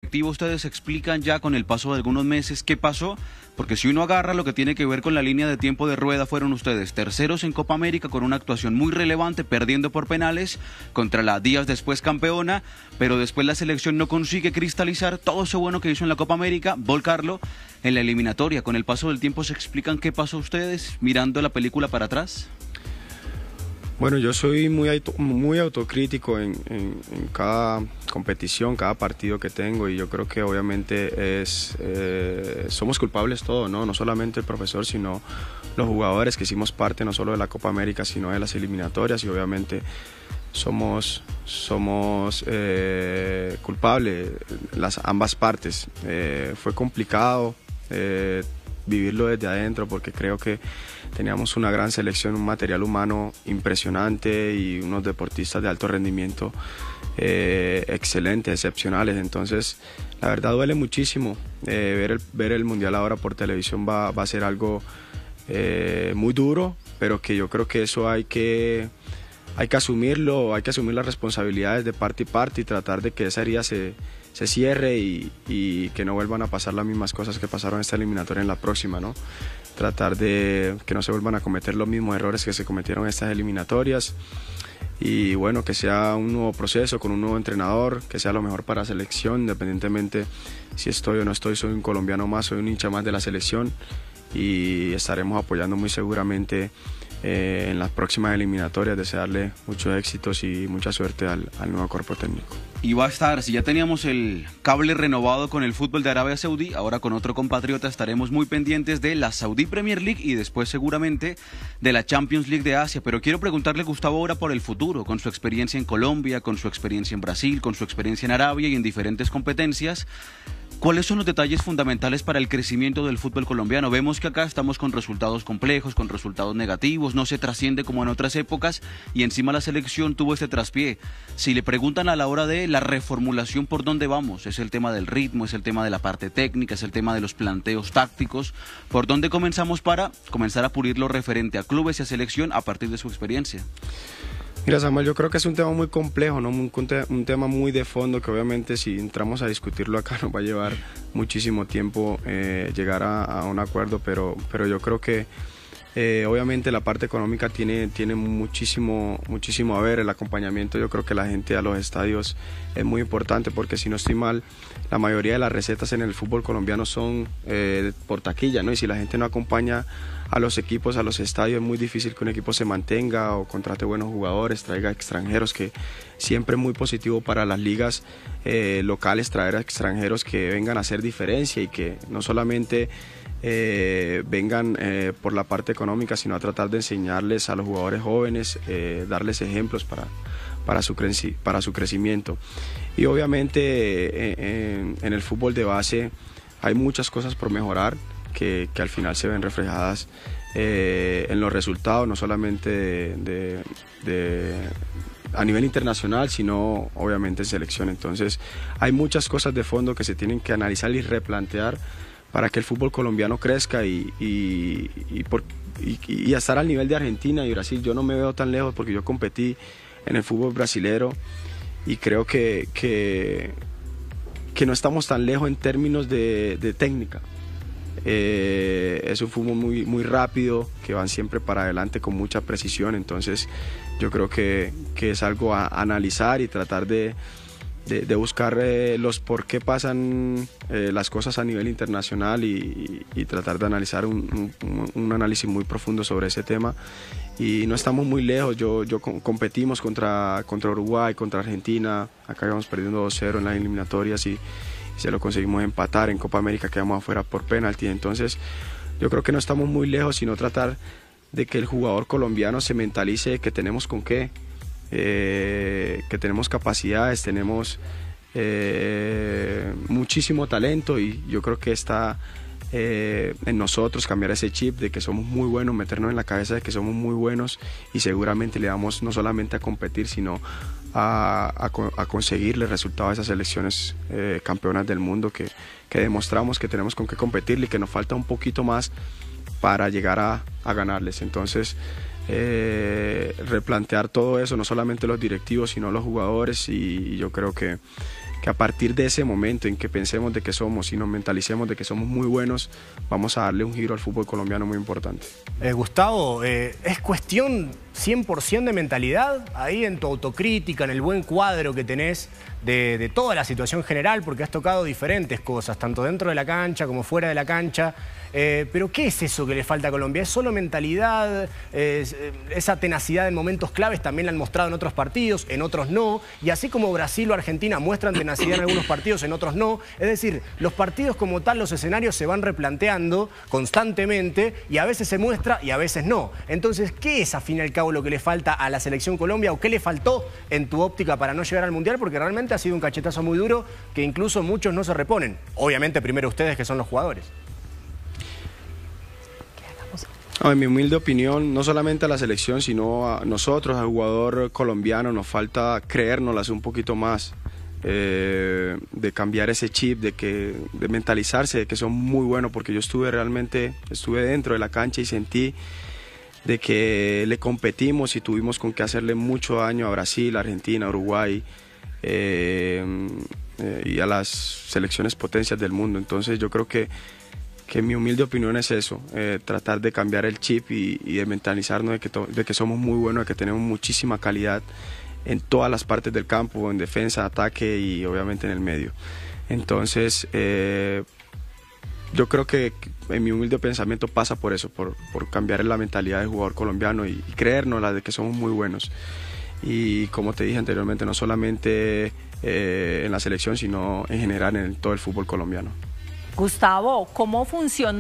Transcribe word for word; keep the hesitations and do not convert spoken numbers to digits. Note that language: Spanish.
directiva ustedes explican ya con el paso de algunos meses qué pasó? Porque si uno agarra lo que tiene que ver con la línea de tiempo de rueda, fueron ustedes terceros en Copa América con una actuación muy relevante, perdiendo por penales contra la días después campeona, pero después la selección no consigue cristalizar todo eso bueno que hizo en la Copa América, volcarlo en la eliminatoria. Con el paso del tiempo, ¿se explican qué pasó ustedes mirando la película para atrás? Bueno, yo soy muy, auto, muy autocrítico en, en, en cada competición, cada partido que tengo, y yo creo que obviamente es eh, somos culpables todos, ¿no? No solamente el profesor, sino los jugadores que hicimos parte no solo de la Copa América, sino de las eliminatorias, y obviamente somos, somos eh, culpables las ambas partes. Eh, fue complicado eh, vivirlo desde adentro, porque creo que teníamos una gran selección, un material humano impresionante y unos deportistas de alto rendimiento eh, excelentes, excepcionales. Entonces, la verdad duele muchísimo. Eh, ver, el, ver el Mundial ahora por televisión va, va a ser algo eh, muy duro, pero que yo creo que eso hay que, hay que asumirlo, hay que asumir las responsabilidades de parte y parte y tratar de que esa herida se, se cierre y, y que no vuelvan a pasar las mismas cosas que pasaron en esta eliminatoria en la próxima, ¿no? Tratar de que no se vuelvan a cometer los mismos errores que se cometieron en estas eliminatorias, y bueno, que sea un nuevo proceso con un nuevo entrenador, que sea lo mejor para la selección, independientemente si estoy o no estoy. Soy un colombiano más, soy un hincha más de la selección, y estaremos apoyando muy seguramente eh, en las próximas eliminatorias. Desearle muchos éxitos y mucha suerte al, al nuevo cuerpo técnico. Y va a estar, si ya teníamos el cable renovado con el fútbol de Arabia Saudí, ahora con otro compatriota estaremos muy pendientes de la Saudi Premier League y después seguramente de la Champions League de Asia. Pero quiero preguntarle, Gustavo, ahora por el futuro, con su experiencia en Colombia, con su experiencia en Brasil, con su experiencia en Arabia y en diferentes competencias. ¿Cuáles son los detalles fundamentales para el crecimiento del fútbol colombiano? Vemos que acá estamos con resultados complejos, con resultados negativos, no se trasciende como en otras épocas, y encima la selección tuvo este traspié. Si le preguntan a la hora de la reformulación por dónde vamos, es el tema del ritmo, es el tema de la parte técnica, es el tema de los planteos tácticos, ¿por dónde comenzamos para comenzar a pulir lo referente a clubes y a selección a partir de su experiencia? Mira, Samuel, yo creo que es un tema muy complejo, ¿no? un, un tema muy de fondo, que obviamente si entramos a discutirlo acá nos va a llevar muchísimo tiempo eh, llegar a, a un acuerdo, pero, pero yo creo que eh, obviamente la parte económica tiene, tiene muchísimo, muchísimo a ver. El acompañamiento, yo creo que la gente a los estadios es muy importante, porque si no estoy mal, la mayoría de las recetas en el fútbol colombiano son eh, por taquilla, ¿no? Y si la gente no acompaña a los equipos, a los estadios, es muy difícil que un equipo se mantenga o contrate buenos jugadores, traiga extranjeros, que siempre es muy positivo para las ligas eh, locales traer a extranjeros que vengan a hacer diferencia y que no solamente eh, vengan eh, por la parte económica, sino a tratar de enseñarles a los jugadores jóvenes, eh, darles ejemplos para, para, su creci para su crecimiento. Y obviamente eh, en, en el fútbol de base hay muchas cosas por mejorar, Que, que al final se ven reflejadas eh, en los resultados, no solamente de, de, de, a nivel internacional, sino obviamente en selección. Entonces hay muchas cosas de fondo que se tienen que analizar y replantear para que el fútbol colombiano crezca y, y, y, por, y, y estar al nivel de Argentina y Brasil. Yo no me veo tan lejos, porque yo competí en el fútbol brasilero y creo que, que, que no estamos tan lejos en términos de, de técnica. Eh, es un fútbol muy, muy rápido, que van siempre para adelante con mucha precisión. Entonces yo creo que, que es algo a analizar y tratar de, de, de buscar eh, los por qué pasan eh, las cosas a nivel internacional y, y, y tratar de analizar un, un, un análisis muy profundo sobre ese tema. Y no estamos muy lejos. Yo, yo competimos contra, contra Uruguay, contra Argentina, acá íbamos perdiendo dos cero en las eliminatorias y se lo conseguimos empatar. En Copa América quedamos afuera por penalti. Entonces yo creo que no estamos muy lejos, sino tratar de que el jugador colombiano se mentalice que tenemos con qué, eh, que tenemos capacidades, tenemos eh, muchísimo talento, y yo creo que está eh, en nosotros cambiar ese chip de que somos muy buenos, meternos en la cabeza de que somos muy buenos, y seguramente le damos no solamente a competir, sino a, a, a conseguirle resultados a esas selecciones eh, campeonas del mundo, que, que demostramos que tenemos con qué competirle y que nos falta un poquito más para llegar a, a ganarles. Entonces eh, replantear todo eso, no solamente los directivos sino los jugadores, y, y yo creo que que a partir de ese momento en que pensemos de que somos y nos mentalicemos de que somos muy buenos, vamos a darle un giro al fútbol colombiano muy importante. Eh, Gustavo, eh, ¿es cuestión cien por ciento de mentalidad ahí en tu autocrítica, en el buen cuadro que tenés de, de toda la situación general? Porque has tocado diferentes cosas, tanto dentro de la cancha como fuera de la cancha. Eh, pero ¿qué es eso que le falta a Colombia? ¿Es solo mentalidad? ¿Es, esa tenacidad en momentos claves también la han mostrado en otros partidos, en otros no? Y así como Brasil o Argentina muestran tenacidad en algunos partidos, en otros no. Es decir, los partidos como tal, los escenarios se van replanteando constantemente y a veces se muestra y a veces no. Entonces, ¿qué es a fin y al cabo lo que le falta a la selección Colombia o qué le faltó en tu óptica para no llegar al Mundial? Porque realmente ha sido un cachetazo muy duro que incluso muchos no se reponen. Obviamente primero ustedes, que son los jugadores. No, en mi humilde opinión, no solamente a la selección, sino a nosotros, al jugador colombiano, nos falta creérnoslas un poquito más, eh, de cambiar ese chip, de, que, de mentalizarse, de que son muy buenos, porque yo estuve realmente, estuve dentro de la cancha y sentí de que le competimos y tuvimos con que hacerle mucho daño a Brasil, Argentina, Uruguay eh, eh, y a las selecciones potencias del mundo. Entonces yo creo que que mi humilde opinión es eso, eh, tratar de cambiar el chip y, y de mentalizarnos de que, de que somos muy buenos, de que tenemos muchísima calidad en todas las partes del campo, en defensa, ataque y obviamente en el medio. Entonces, eh, yo creo que en mi humilde pensamiento pasa por eso, por, por cambiar la mentalidad del jugador colombiano y, y creernos la de que somos muy buenos. Y como te dije anteriormente, no solamente eh, en la selección, sino en general en todo el fútbol colombiano. Gustavo, ¿cómo funcionó